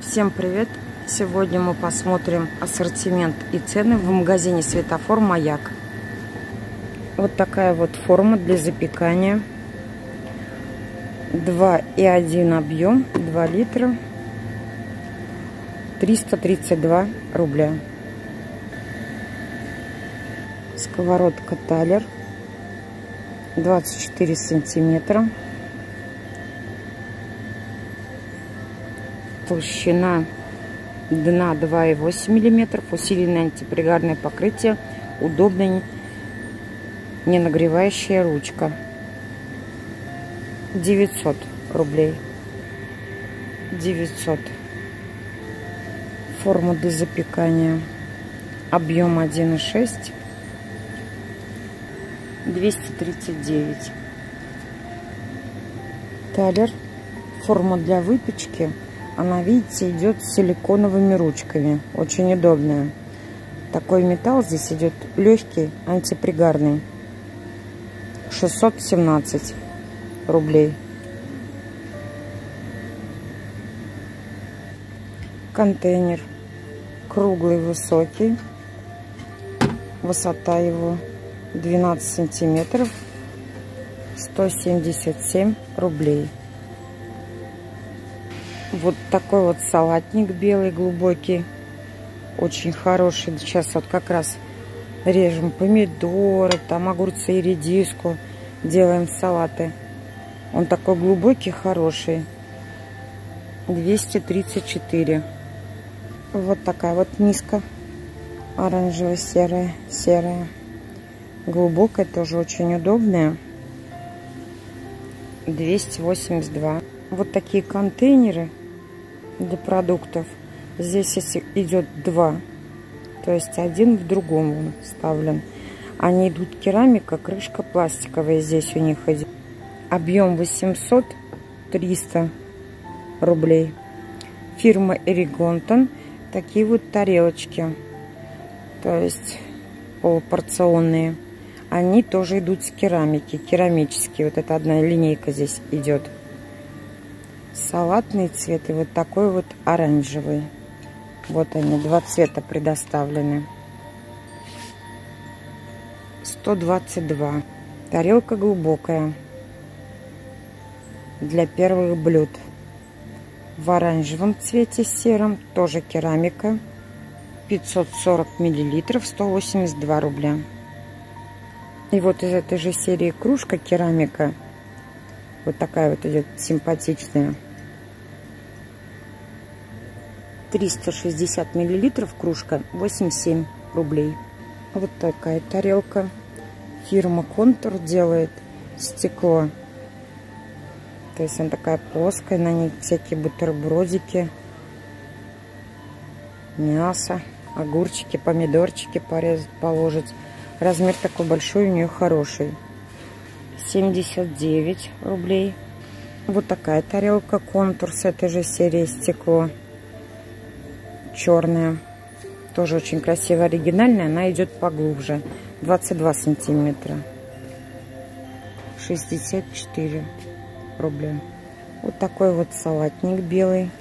Всем привет! Сегодня мы посмотрим ассортимент и цены в магазине Светофор Маяк. Вот такая вот форма для запекания. 2,1 объем, 2 литра, 332 рубля. Сковородка Талер, 24 сантиметра. Толщина дна 2,8 мм. Усиленное антипригарное покрытие. Удобная, не нагревающая ручка. 900 рублей. 900. Форма для запекания. Объем 1,6. 239. Талер. Форма для выпечки. Она, видите, идет с силиконовыми ручками. Очень удобная. Такой металл здесь идет легкий, антипригарный. 617 рублей. Контейнер. Круглый, высокий. Высота его 12 сантиметров. 177 рублей. Вот такой вот салатник белый, глубокий. Очень хороший. Сейчас вот как раз режем помидоры, там огурцы и редиску. Делаем салаты. Он такой глубокий, хороший. 234. Вот такая вот миска. Оранжево-серая, серая. Глубокая, тоже очень удобная. 282. Вот такие контейнеры для продуктов. Здесь идет два. То есть один в другом вставлен. Они идут керамика, крышка пластиковая. Здесь у них идет. Объем 800, 300 рублей. Фирма Эригонтон. Такие вот тарелочки. То есть полупорционные. Они тоже идут с керамики. Керамические. Вот это одна линейка здесь идет. Салатный цвет и вот такой вот оранжевый. Вот они, два цвета предоставлены. 122. Тарелка глубокая. Для первых блюд. В оранжевом цвете, сером. Тоже керамика. 540 миллилитров. 182 рубля. И вот из этой же серии кружка керамика. Вот такая вот идет симпатичная. 360 миллилитров кружка, 87 рублей. Вот такая тарелка. Фирма Контур делает стекло. То есть она такая плоская, на ней всякие бутербродики, мясо, огурчики, помидорчики порезать, положить. Размер такой большой, у нее хороший. 79 рублей. Вот такая тарелка Контур с этой же серии стекло. Черная. Тоже очень красивая, оригинальная. Она идет поглубже. 22 сантиметра. 64 рубля. Вот такой вот салатник белый.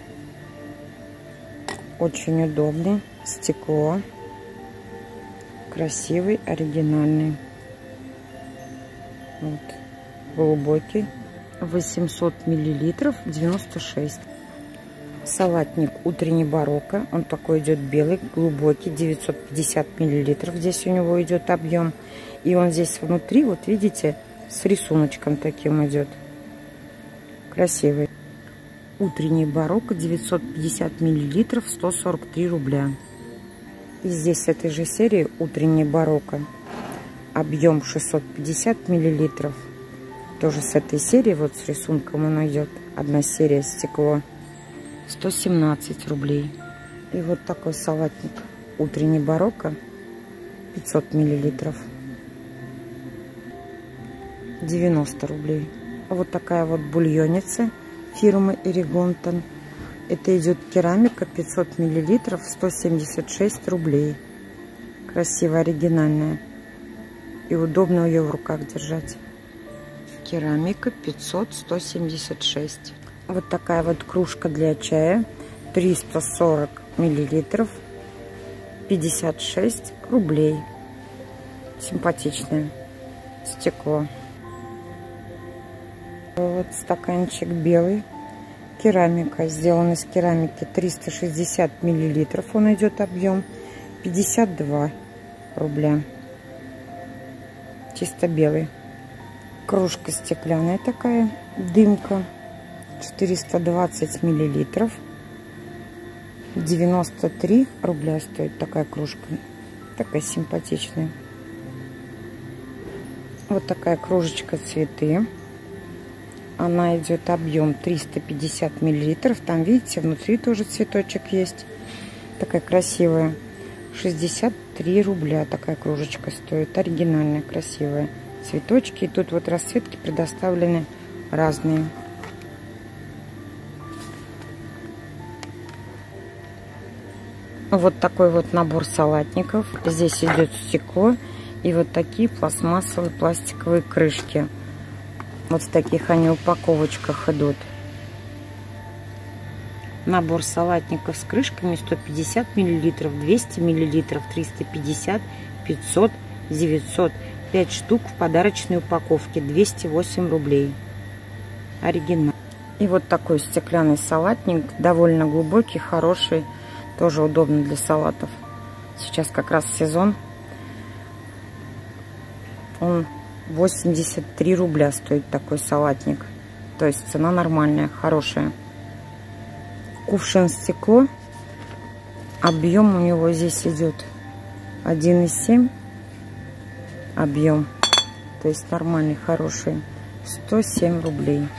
Очень удобный. Стекло. Красивый, оригинальный. Вот. Глубокий. 800 миллилитров, 96. Салатник утренний барокко. Он такой идет белый, глубокий, 950 миллилитров. Здесь у него идет объем. И он здесь внутри, вот видите, с рисуночком таким идет. Красивый. Утренний барокко, 950 миллилитров, 143 рубля. И здесь с этой же серии утренний барокко. Объем 650 миллилитров. Тоже с этой серии, вот с рисунком он идет. Одна серия стекло. 117 рублей. И вот такой салатник утренний барокко. 500 миллилитров. 90 рублей. Вот такая вот бульонница фирмы Эригонтон. Это идет керамика, 500 миллилитров, 176 рублей. Красивая, оригинальная. И удобно ее в руках держать. Керамика 500, 176. Вот такая вот кружка для чая. 340 миллилитров, 56 рублей. Симпатичное стекло. Вот стаканчик белый. Керамика. Сделан из керамики. 360 миллилитров. Он идет объем. 52 рубля. Чисто белый. Кружка стеклянная такая. Дымка. 420 миллилитров. 93 рубля стоит такая кружка. Такая симпатичная. Вот такая кружечка цветы. Она идет объем 350 миллилитров. Там, видите, внутри тоже цветочек есть. Такая красивая. 63 рубля такая кружечка стоит. Оригинальная, красивая. Цветочки. И тут вот расцветки предоставлены разные. Вот такой вот набор салатников. Здесь идет стекло и вот такие пластмассовые пластиковые крышки. Вот в таких они упаковочках идут. Набор салатников с крышками 150 миллилитров, 200 миллилитров, 350, 500, 900. 5 штук в подарочной упаковке. 208 рублей. Оригинал. И вот такой стеклянный салатник. Довольно глубокий, хороший. Тоже удобно для салатов. Сейчас как раз сезон. Он 83 рубля стоит такой салатник. То есть цена нормальная, хорошая. Кувшин стекло. Объем у него здесь идет 1,7 объем. То есть нормальный, хороший. 107 рублей.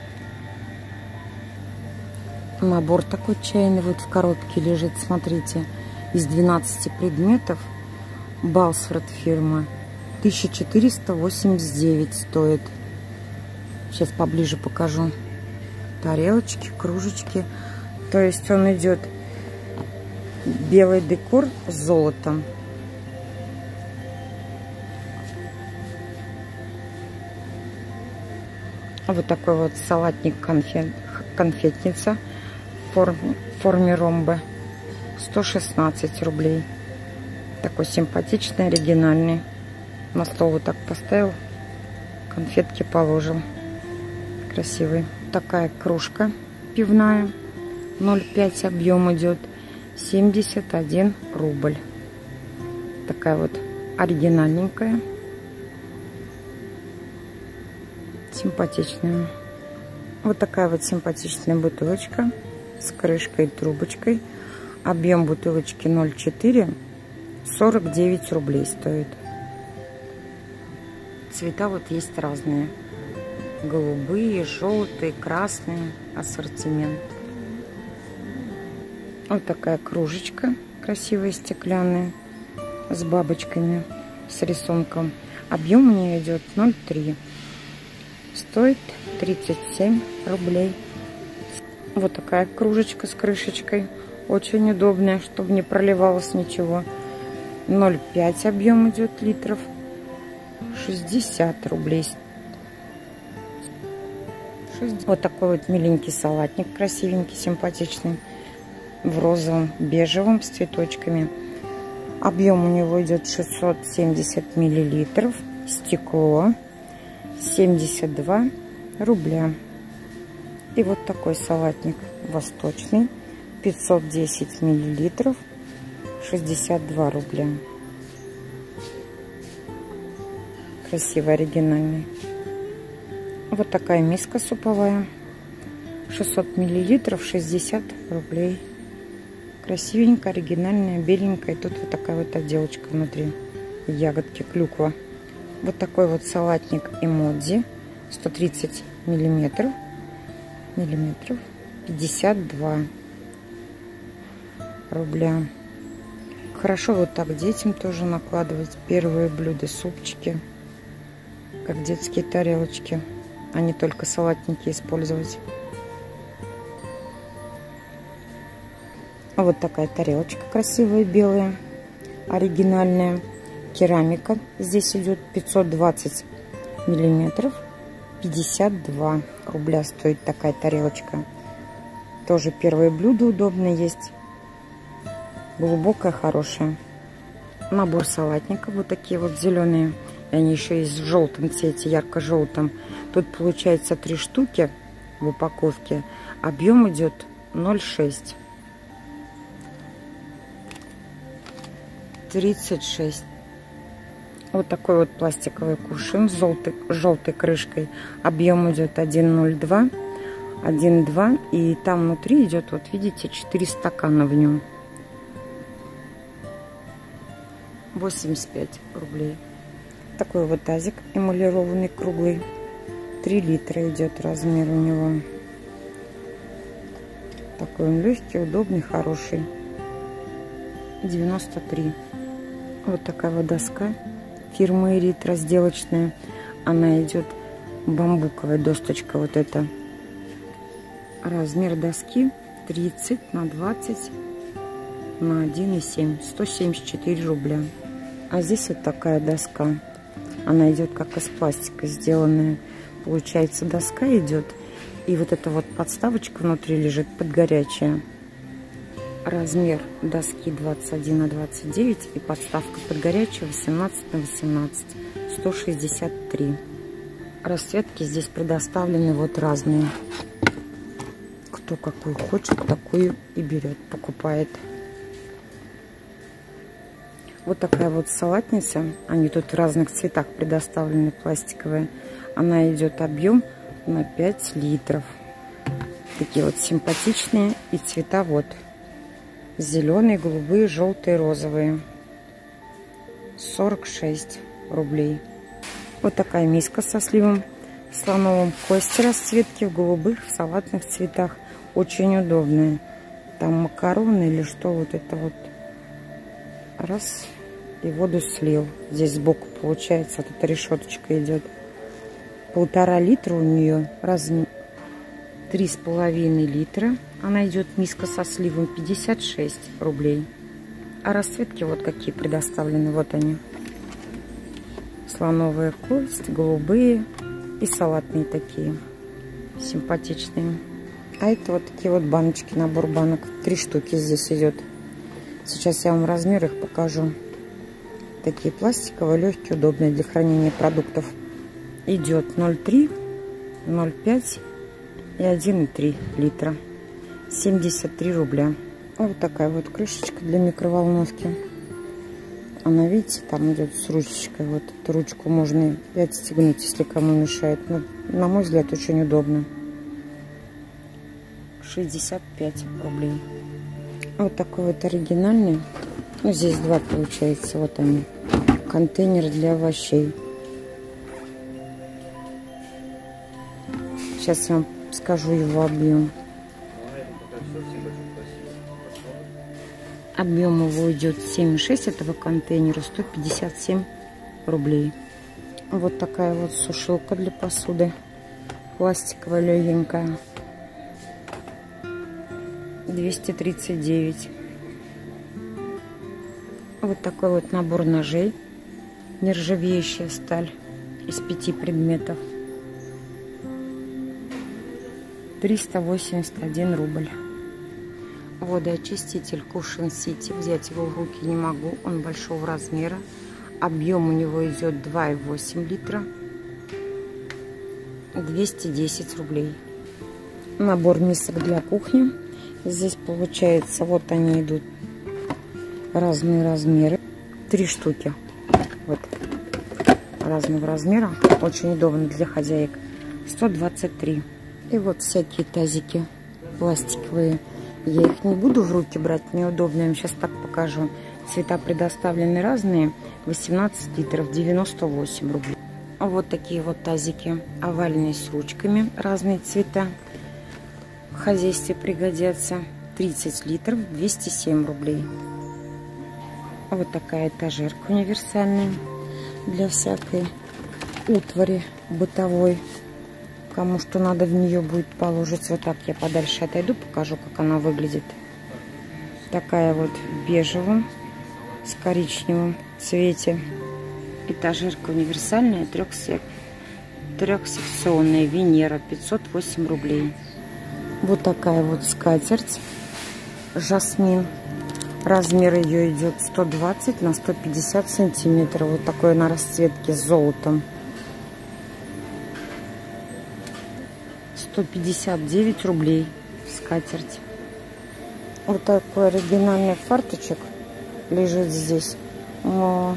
Набор такой чайный вот в коробке лежит, смотрите. Из 12 предметов. Балсфорд фирма. 1489 стоит. Сейчас поближе покажу. Тарелочки, кружечки. То есть он идет белый декор с золотом. Вот такой вот салатник конфетница в форме ромба. 116 рублей. Такой симпатичный, оригинальный. На стол вот так поставил. Конфетки положил. Красивый. Такая кружка пивная. 0,5 объем идет. 71 рубль. Такая вот оригинальненькая. Симпатичная. Вот такая вот симпатичная бутылочка с крышкой и трубочкой. Объем бутылочки 0,4. 49 рублей стоит. Цвета вот есть разные. Голубые, желтые, красные. Ассортимент. Вот такая кружечка красивая, стеклянная. С бабочками. С рисунком. Объем у нее идет 0,3. Стоит 37 рублей. Вот такая кружечка с крышечкой. Очень удобная, чтобы не проливалось ничего. 0,5 объем идет литров. 60 рублей. Вот такой вот миленький салатник. Красивенький, симпатичный. В розовом, бежевом с цветочками. Объем у него идет 670 миллилитров. Стекло. 72 рубля. И вот такой салатник восточный. 510 миллилитров. 62 рубля. Красивый, оригинальный. Вот такая миска суповая. 600 миллилитров. 60 рублей. Красивенькая, оригинальная, беленькая. И тут вот такая вот отделочка внутри. Ягодки, клюква. Вот такой вот салатник эмодзи. 130 миллиметров. 52 рубля. Хорошо вот так детям тоже накладывать. Первые блюда, супчики. Как детские тарелочки. А не только салатники использовать. Вот такая тарелочка красивая, белая. Оригинальная. Керамика. Здесь идет 520 миллиметров. 52 рубля стоит такая тарелочка. Тоже первое блюдо удобное есть. Глубокое, хорошее. Набор салатников. Вот такие вот зеленые. И они еще есть в желтом цвете, ярко-желтом. Тут получается 3 штуки в упаковке. Объем идет 0,6. 36. Вот такой вот пластиковый кувшин с желтой крышкой. Объем идет 1,02. 1,2. И там внутри идет, вот видите, 4 стакана в нем. 85 рублей. Такой вот тазик эмалированный, круглый. 3 литра идет размер у него. Такой он легкий, удобный, хороший. 93. Вот такая вот доска фирмы Ирит, разделочная. Она идет бамбуковая досточка вот эта. Размер доски 30 на 20 на 1,7. 174 рубля. А здесь вот такая доска. Она идет как из пластика сделанная. Получается, доска идет. И вот эта вот подставочка внутри лежит под горячая. Размер доски 21 на 29 и подставка под горячую 18 на 18. 163. Расцветки здесь предоставлены вот разные. Кто какую хочет, такую и берет, покупает. Вот такая вот салатница. Они тут в разных цветах предоставлены, пластиковые. Она идет объем на 5 литров. Такие вот симпатичные. И цвета вот. Зеленые, голубые, желтые, розовые. 46 рублей. Вот такая миска со сливом слоновым. Кости расцветки в голубых, в салатных цветах. Очень удобная. Там макароны или что, вот это вот. Раз. И воду слил. Здесь сбоку получается вот эта решеточка идет. 1,5 литра у нее. Размер 3,5 литра. Она идет миска со сливом 56 рублей. А расцветки вот какие предоставлены. Вот они. Слоновая кость, голубые и салатные такие. Симпатичные. А это вот такие вот баночки, набор банок. 3 штуки здесь идет. Сейчас я вам размер их покажу. Такие пластиковые, легкие, удобные для хранения продуктов. Идет 0,3, 0,5 и 1,3 литра. 73 рубля. Вот такая вот крышечка для микроволновки. Она, видите, там идет с ручечкой. Вот эту ручку можно и отстегнуть, если кому мешает. Но, на мой взгляд, очень удобно. 65 рублей. Вот такой вот оригинальный. Ну, здесь 2 получается. Вот они. Контейнер для овощей. Сейчас я вам скажу его объем. Объем его идет 7,6 этого контейнера. 157 рублей. Вот такая вот сушилка для посуды. Пластиковая, легенькая. 239. Вот такой вот набор ножей. Нержавеющая сталь из 5 предметов. 381 рубль. Водоочиститель Cushion City. Взять его в руки не могу. Он большого размера. Объем у него идет 2,8 литра. 210 рублей. Набор мисок для кухни. Здесь получается, вот они идут. Разные размеры. 3 штуки. Вот. Разного размера. Очень удобно для хозяек. 123. И вот всякие тазики пластиковые. Я их не буду в руки брать, неудобно. Я вам сейчас так покажу. Цвета предоставлены разные. 18 литров, 98 рублей. Вот такие вот тазики. Овальные с ручками. Разные цвета. В хозяйстве пригодятся. 30 литров, 207 рублей. Вот такая этажерка универсальная. Для всякой утвари бытовой. Кому что надо в нее будет положить. Вот так я подальше отойду, покажу, как она выглядит. Такая вот в бежевом с коричневым цвете. Этажерка универсальная, трехсекционная, Венера, 508 рублей. Вот такая вот скатерть жасмин. Размер ее идет 120 на 150 сантиметров. Вот такой на расцветке с золотом. 159 рублей скатерть. Вот такой оригинальный фарточек лежит здесь. Но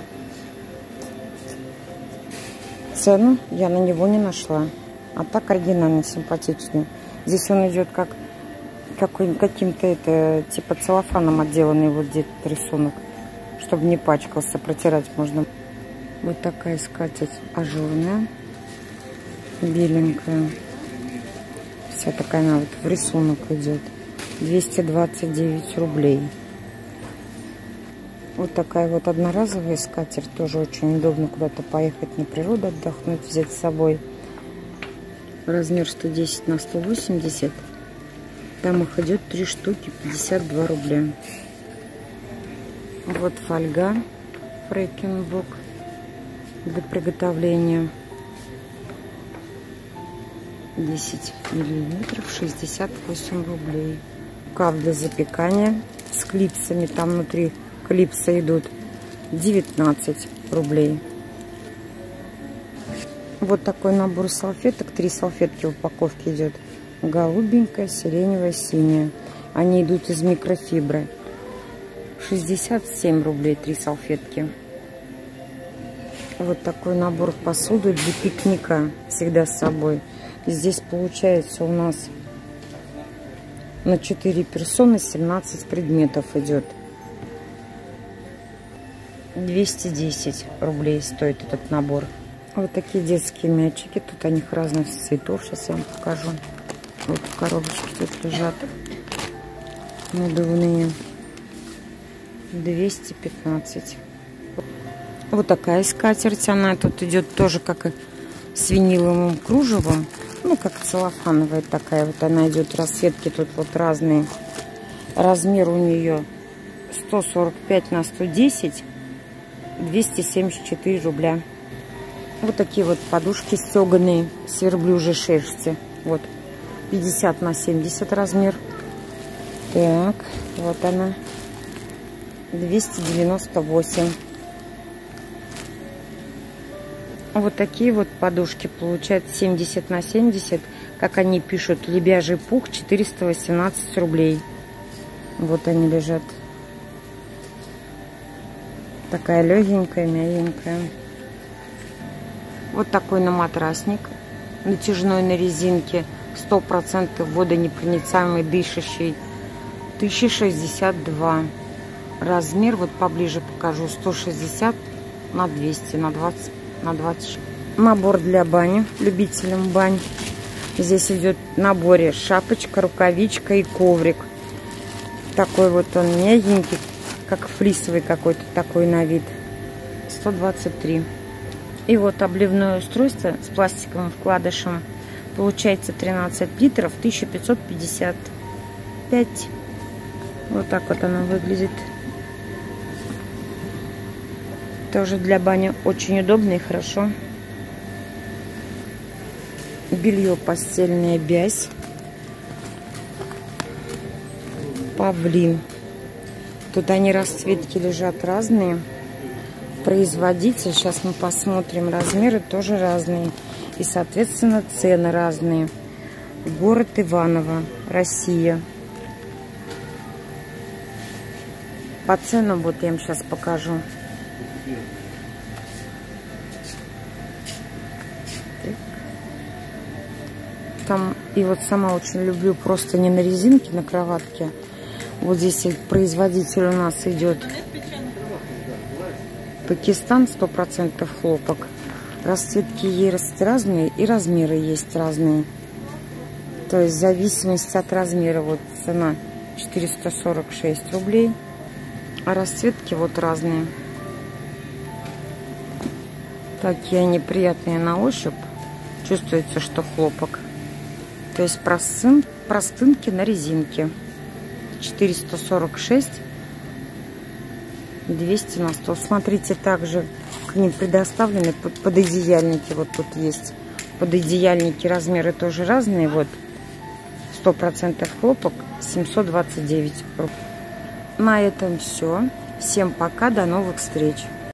цену я на него не нашла. А так оригинально, симпатичный. Здесь он идет как каким-то это типа целлофаном отделанный вот где-то рисунок, чтобы не пачкался, протирать можно. Вот такая скатерть ажурная, беленькая, вся такая она вот в рисунок идет. 229 рублей. Вот такая вот одноразовая скатерть, тоже очень удобно куда-то поехать на природу, отдохнуть, взять с собой. Размер 110 на 180. Там их идет 3 штуки, 52 рубля. Вот фольга Фрекенбок для приготовления. 10 миллилитров, 68 рублей. Рукав для запекания с клипсами, там внутри клипсы идут, 19 рублей. Вот такой набор салфеток, 3 салфетки в упаковке идет. Голубенькая, сиреневая, синяя. Они идут из микрофибры. 67 рублей 3 салфетки. Вот такой набор посуды для пикника всегда с собой. Здесь получается у нас на 4 персоны 17 предметов идет. 210 рублей стоит этот набор. Вот такие детские мячики. Тут они разных цветов. Сейчас я вам покажу. Вот в коробочке тут лежат надувные. 215. Вот такая скатерть. Она тут идет тоже как и с виниловым кружевом. Ну, как целлофановая такая. Вот она идет. Расцветки тут вот разные. Размер у нее 145 на 110. 274 рубля. Вот такие вот подушки стеганые с верблюжьей шерсти. Вот. 50 на 70 размер. Так, вот она. 298. Вот такие вот подушки получают 70 на 70. Как они пишут, лебяжий пух 418 рублей. Вот они лежат. Такая легенькая, мягенькая. Вот такой наматрасник. Натяжной на резинке. 100% водонепроницаемый, дышащий. 1062. Размер, вот поближе покажу, 160 на 200, на 20. Набор для бани, любителям бань. Здесь идет в наборе шапочка, рукавичка и коврик. Такой вот он мягенький, как флисовый какой-то такой на вид. 123. И вот обливное устройство с пластиковым вкладышем. Получается 13 литров, 1555. Вот так вот оно выглядит. Тоже для бани очень удобно и хорошо. Белье постельная бязь. Павлин. Тут они расцветки лежат разные. Производитель, сейчас мы посмотрим, размеры тоже разные. И, соответственно, цены разные. Город Иваново, Россия. По ценам вот я вам сейчас покажу. Там, и вот сама очень люблю просто не на резинке, на кроватке. Вот здесь производитель у нас идет Пакистан, 100% хлопок. Расцветки есть разные и размеры есть разные. То есть в зависимости от размера вот цена 446 рублей. А расцветки вот разные. Такие они приятные на ощупь. Чувствуется, что хлопок. То есть простынки на резинке. 446, 200 на 100. Смотрите, также к ним предоставлены пододеяльники. Вот тут есть пододеяльники, размеры тоже разные. Вот 100% хлопок 729 рублей. На этом все. Всем пока, до новых встреч.